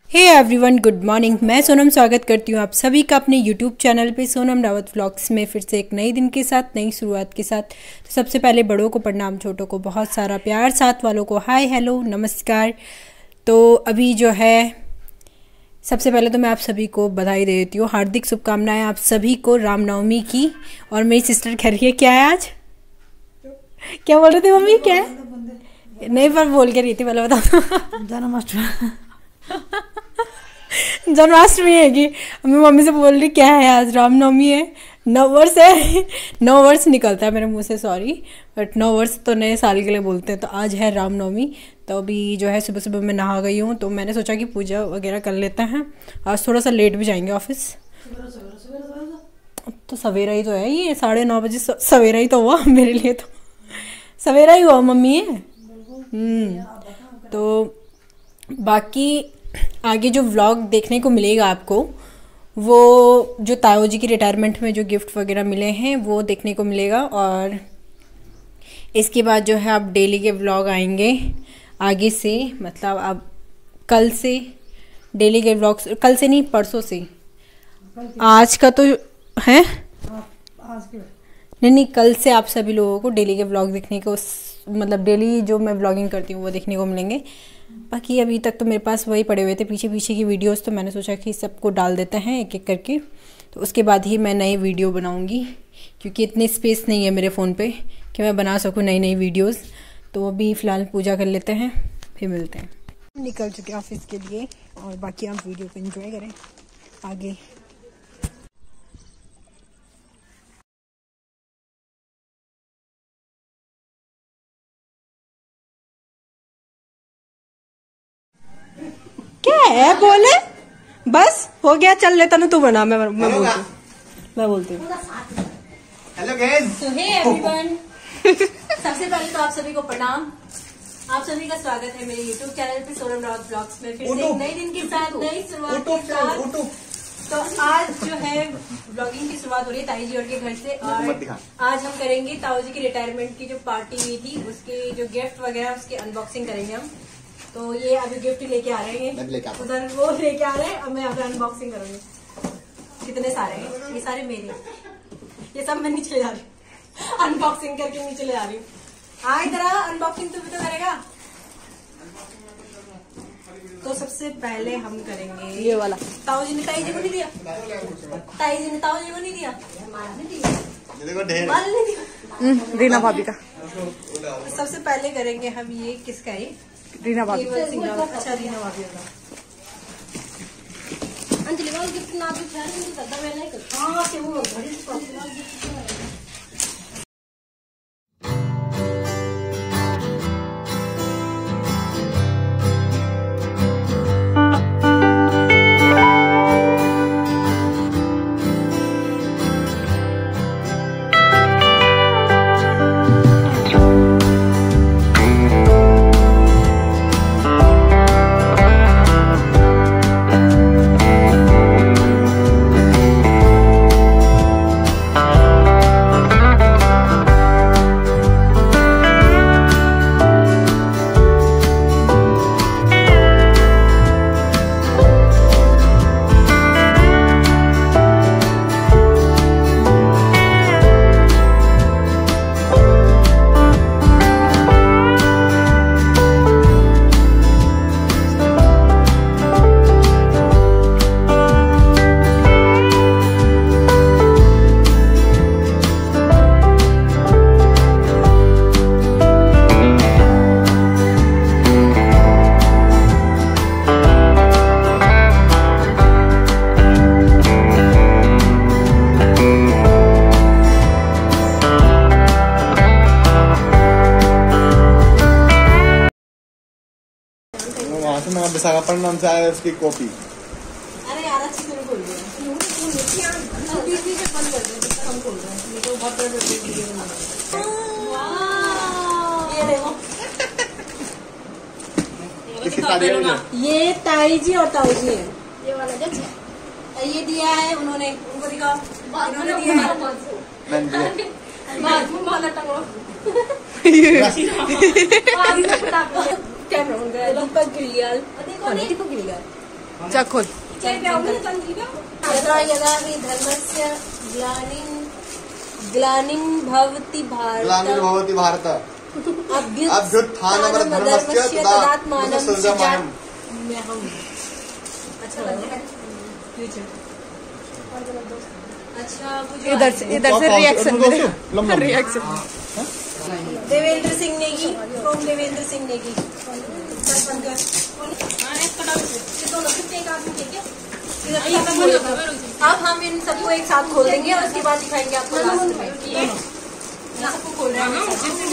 Hey everyone, good morning. मैं सोनम स्वागत करती हूँ आप सभी का अपने यूट्यूब चैनल पे सोनम रावत व्लॉग्स में फिर से एक नए दिन के साथ, नई शुरुआत के साथ। तो सबसे पहले बड़ों को प्रणाम, छोटों को बहुत सारा प्यार, साथ वालों को हाय हेलो नमस्कार। तो अभी जो है सबसे पहले तो मैं आप सभी को बधाई दे देती हूँ, हार्दिक शुभकामनाएं आप सभी को रामनवमी की। और मेरी सिस्टर कह रही है क्या है आज, क्या बोल रहे थे मम्मी, क्या है? नहीं पर बोल के रही थी, पहले बताओ। जन्माष्टमी है कि मम्मी से बोल रही क्या है आज, रामनवमी है, 9 वर्ष है। 9 वर्ष निकलता है मेरे मुंह से, सॉरी, बट 9 वर्ष तो नए साल के लिए बोलते हैं। तो आज है रामनवमी। तो अभी जो है सुबह सुबह मैं नहा गई हूँ, तो मैंने सोचा कि पूजा वगैरह कर लेते हैं। आज थोड़ा सा लेट भी जाएंगे ऑफिस। तो सवेरा ही तो है ये, 9:30 बजे सवेरा ही तो हुआ मेरे लिए, तो सवेरा ही हुआ मम्मी है। तो बाकी आगे जो व्लॉग देखने को मिलेगा आपको, वो जो ताऊ जी की रिटायरमेंट में जो गिफ्ट वगैरह मिले हैं वो देखने को मिलेगा। और इसके बाद जो है आप डेली के व्लॉग आएंगे आगे से, मतलब अब कल से डेली के व्लॉग्स, कल से नहीं परसों से। आज का तो है, नहीं कल से आप सभी लोगों को डेली के व्लॉग देखने को, मतलब डेली जो मैं व्लॉगिंग करती हूँ वो देखने को मिलेंगे। बाकी अभी तक तो मेरे पास वही पड़े हुए थे पीछे पीछे की वीडियोस, तो मैंने सोचा कि सबको डाल देते हैं एक एक करके। तो उसके बाद ही मैं नई वीडियो बनाऊंगी, क्योंकि इतनी स्पेस नहीं है मेरे फ़ोन पे कि मैं बना सकूँ नई नई वीडियोस। तो अभी फ़िलहाल पूजा कर लेते हैं, फिर मिलते हैं। निकल चुके ऑफिस के लिए, और बाकी आप वीडियो को एंजॉय करें आगे। क्या है बोले, बस हो गया, चल लेता ना तू बना, मैं बोलती हूँ। Hello guys, so hey everyone, सबसे पहले तो आप सभी को प्रणाम, आप सभी का स्वागत है मेरे YouTube चैनल पे सोनम रावत ब्लॉग्स में, फिर से एक नए दिन के साथ, नई शुरुआत के साथ। तो आज जो है ब्लॉगिंग की शुरुआत हो रही है ताई जी और के घर से, और आज हम करेंगे ताऊ जी की रिटायरमेंट की जो पार्टी हुई थी उसके जो गिफ्ट वगैरह उसकी अनबॉक्सिंग करेंगे हम। तो ये अभी गिफ्ट लेके आ रहे हैं, उधर वो लेके आ रहे हैं, अब मैं यहाँ पे अनबॉक्सिंग करूंगी। कितने सारे हैं ये, सारे मेरे, ये सब मैं नीचे ले जा रही हूँ, अनबॉक्सिंग करके नीचे ले जा रही हूँ। आ इधर आ, अनबॉक्सिंग तू भी तो करेगा। तो सबसे पहले हम करेंगे ये वाला, ताऊ जी ने ताई जी को नहीं दिया, ताई जी ने ताऊ जी को नहीं दिया, रीना भाभी का। सबसे पहले करेंगे हम ये, किसका है? रीना भाभी। अच्छा रीना भाभी का। अंजलि वाला गिफ्ट ना भी ख्याल नहीं करता, मैं नहीं करता। हाँ से वो बड़ी गिफ्ट। विशाखापट्टनम से आया उसकी कॉपी। अरे यार अच्छी तरह बोल रहे हैं, बीच बीच में बंद कर दो, हम बोल रहे हैं, तो बहुत बड़ा वीडियो बना ये देखो, किसकी शादी है? ये ताई जी और ताऊ जी है, ये वाला जज ये दिया है उन्होंने, उनको दिखाओ, इन्होंने दिया है। कैमरा दीपक गिलियाल, दीपक गिलियाल चल खोल। यदा यदा हि धर्मस्य ग्लानिं भवति भारत अभ्युत्थानमधर्मस्य तदात्मानं सृजाम्यहम्। अच्छा इधर से रिएक्शन देवेंद्र सिंह नेगी फ्रॉम देवेंद्र सिंह नेगी। अब हम इन सबको एक साथ खोल देंगे और उसके बाद दिखाएंगे आपको लास्ट में। सबको खोल रहे हैं।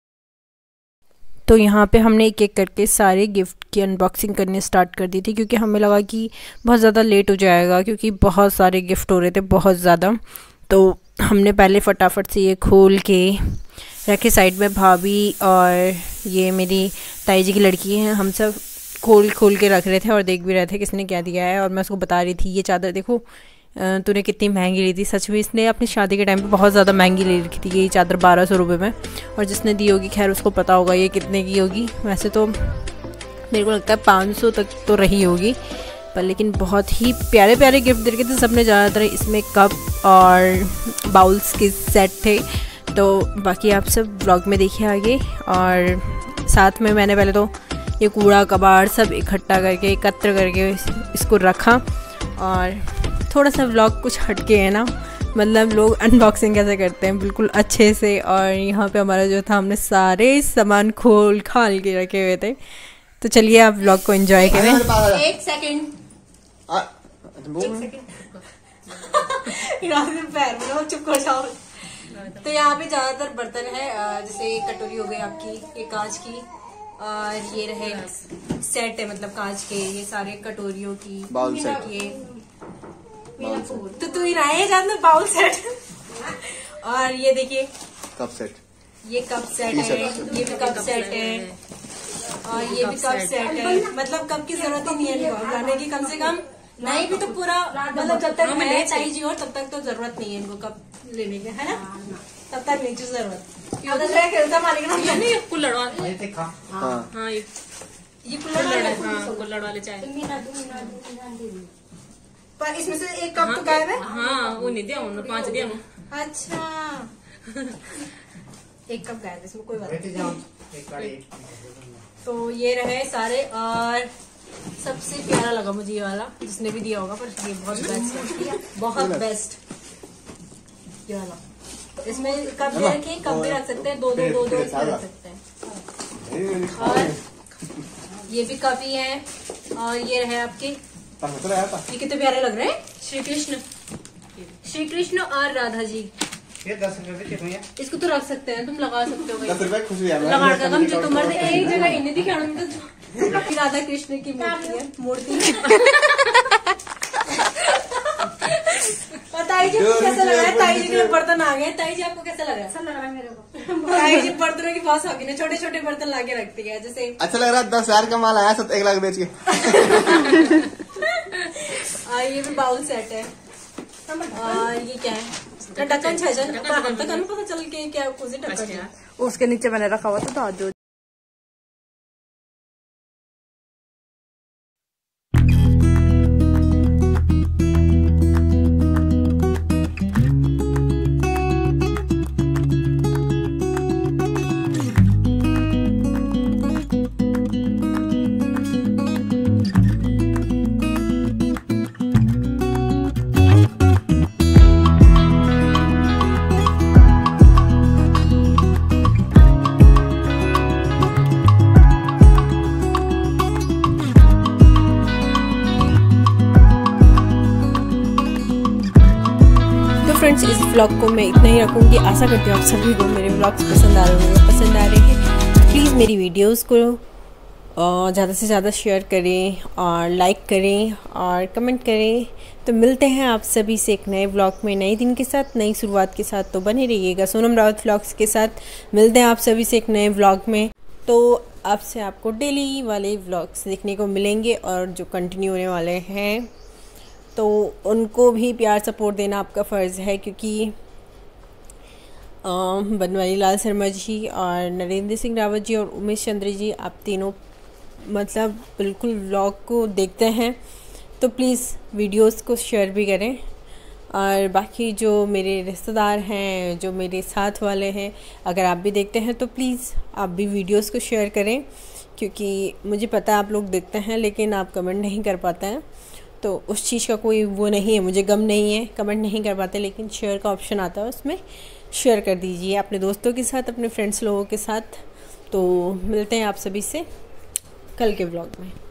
तो यहाँ पे हमने एक एक करके सारे गिफ्ट की अनबॉक्सिंग करने स्टार्ट कर दी थी, क्योंकि हमें लगा कि बहुत ज़्यादा लेट हो जाएगा, क्योंकि बहुत सारे गिफ्ट हो रहे थे, बहुत ज़्यादा। तो हमने पहले फटाफट से ये खोल के रखे साइड में। भाभी और ये मेरी ताई जी की लड़की हैं, हम सब खोल के रख रहे थे और देख भी रहे थे किसने क्या दिया है। और मैं उसको बता रही थी ये चादर देखो तूने कितनी महंगी ली थी। सच में इसने अपनी शादी के टाइम पे बहुत ज़्यादा महंगी ले रखी थी ये चादर, 1200 रुपये में। और जिसने दी होगी खैर उसको पता होगा ये कितने की होगी। वैसे तो मेरे को लगता है 500 तक तो रही होगी, पर लेकिन बहुत ही प्यारे प्यारे गिफ्ट दे रखे थे सबने। ज़्यादातर इसमें कप और बाउल्स के सेट थे। तो बाकी आप सब व्लॉग में देखिए आगे। और साथ में मैंने पहले तो ये कूड़ा कबाड़ सब एकत्र करके इसको रखा। और थोड़ा सा व्लॉग कुछ हटके है ना, मतलब लोग अनबॉक्सिंग कैसे करते हैं बिल्कुल अच्छे से। और यहाँ पे हमारा जो था, हमने सारे सामान खोल खाल के रखे हुए थे। तो चलिए आप व्लॉग को एंजॉय करें। एक सेकंड पैर में चुप कर जाओ। तो यहाँ पे ज्यादातर बर्तन है, जैसे कटोरी हो गई आपकी, ये कांच की, और ये रहे सेट है मतलब कांच के, ये सारे कटोरियों की बाउल सेट। ये तो तू ही रहे ज्यादा बाउल सेट। और ये देखिए कप सेट, ये कप सेट है, ये भी कप सेट है, और ये भी कप सेट है। मतलब कप की जरूरत ही नहीं है लाने की, कम से कम नहीं भी तो पूरा, मतलब जब तक है ताई जी और तब तक तो जरूरत नहीं है इनको कप लेने की, है ना? तब तक नहीं चाहिए जरूरत। कुल्हड़ वाले चाय, पर इसमें से एक कप तो गायब है। हाँ वो नहीं दिया, 5 दिया। अच्छा एक कप गायब, इसमें कोई बात नहीं। तो ये रहे सारे। और सबसे प्यारा लगा मुझे ये वाला, जिसने भी दिया होगा, पर ये बहुत बेस्ट है, बहुत बेस्ट ये वाला। इसमें कप भी रखे, कप भी रख सकते हैं, दो इसमें रख सकते हैं। और ये भी कप ही है। और ये रहे आपके, ये कितने प्यारे लग रहे हैं, श्री कृष्ण और राधा जी। ये 10 रुपए इसको तो रख सकते हैं, तुम लगा सकते हो। 10 रुपए खुशी है, लगा कर हम जो तुम्हारे एक जगह इन्हें दिखाना तो राधा कृष्ण की मूर्ति है। और ताई जी कैसा लग रहा है? ताई जी के बर्तन आ गए। ताई जी आपको कैसा लग रहा है? अच्छा लग रहा है मेरे को। ताई जी बर्तनों की बहुत शौकीन है, छोटे छोटे बर्तन लाके रखती है। जैसे अच्छा लग रहा है, 10,000 का माल आया, 1 लाख बेच के। ये भी बाउल सेट है। और ये क्या है? ढक्कन छजन, ढक्कन पता चल के क्या कुछ ढक्कन है। उसके नीचे मैंने रखा हुआ था जो फ्रेंड्स, इस व्लॉग को मैं इतना ही रखूँगी। आशा करती हूँ आप सभी को मेरे व्लॉग्स पसंद आ रहे हैं। प्लीज़ मेरी वीडियोस को ज़्यादा से ज़्यादा शेयर करें और लाइक करें और कमेंट करें। तो मिलते हैं आप सभी से एक नए व्लॉग में, नए दिन के साथ, नई शुरुआत के साथ। तो बने रहिएगा सोनम रावत व्लॉग्स के साथ। मिलते हैं आप सभी से एक नए व्लॉग में। तो आपसे आपको डेली वाले व्लॉग्स देखने को मिलेंगे और जो कंटिन्यू होने वाले हैं तो उनको भी प्यार सपोर्ट देना आपका फ़र्ज़ है, क्योंकि बनवारी लाल शर्मा जी और नरेंद्र सिंह रावत जी और उमेश चंद्र जी, आप तीनों मतलब बिल्कुल व्लॉग को देखते हैं तो प्लीज़ वीडियोस को शेयर भी करें। और बाकी जो मेरे रिश्तेदार हैं, जो मेरे साथ वाले हैं, अगर आप भी देखते हैं तो प्लीज़ आप भी वीडियोस को शेयर करें, क्योंकि मुझे पता है आप लोग देखते हैं लेकिन आप कमेंट नहीं कर पाते हैं। तो उस चीज़ का कोई वो नहीं है, मुझे गम नहीं है, कमेंट नहीं कर पाते, लेकिन शेयर का ऑप्शन आता है, उसमें शेयर कर दीजिए अपने दोस्तों के साथ, अपने फ्रेंड्स लोगों के साथ। तो मिलते हैं आप सभी से कल के व्लॉग में।